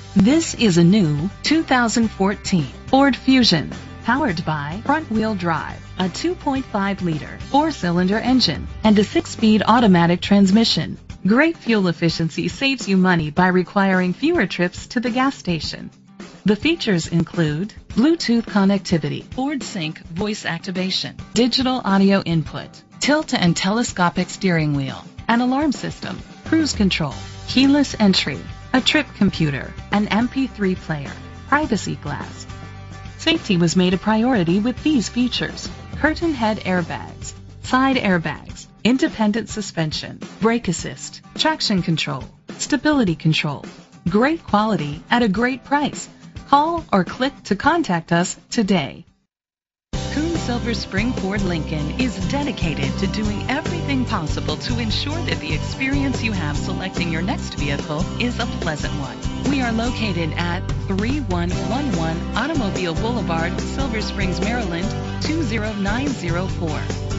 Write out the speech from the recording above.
This is a new 2014 Ford Fusion, powered by front-wheel drive, a 2.5-liter four-cylinder engine, and a 6-speed automatic transmission. Great fuel efficiency saves you money by requiring fewer trips to the gas station. The features include Bluetooth connectivity, Ford Sync voice activation, digital audio input, tilt and telescopic steering wheel, an alarm system, cruise control, keyless entry, a trip computer, an MP3 player, privacy glass. Safety was made a priority with these features: curtain head airbags, side airbags, independent suspension, brake assist, traction control, stability control. Great quality at a great price. Call or click to contact us today. Coon Silver Spring Ford Lincoln is dedicated to doing everything possible to ensure that the experience you have selecting your next vehicle is a pleasant one. We are located at 3111 Automobile Boulevard, Silver Springs, Maryland 20904.